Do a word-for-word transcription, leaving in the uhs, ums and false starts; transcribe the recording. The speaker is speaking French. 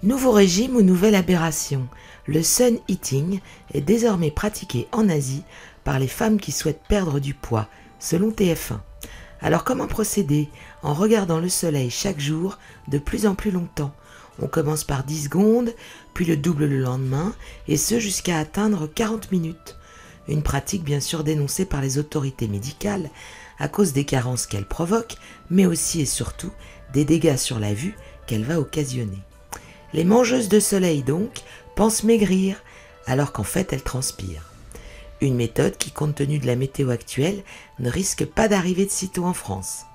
Nouveau régime ou nouvelle aberration, le sun eating est désormais pratiqué en Asie par les femmes qui souhaitent perdre du poids, selon T F un. Alors comment procéder en regardant le soleil chaque jour de plus en plus longtemps? On commence par dix secondes, puis le double le lendemain, et ce jusqu'à atteindre quarante minutes. Une pratique bien sûr dénoncée par les autorités médicales à cause des carences qu'elle provoque, mais aussi et surtout des dégâts sur la vue qu'elle va occasionner. Les mangeuses de soleil donc pensent maigrir alors qu'en fait elles transpirent. Une méthode qui, compte tenu de la météo actuelle, ne risque pas d'arriver de sitôt en France.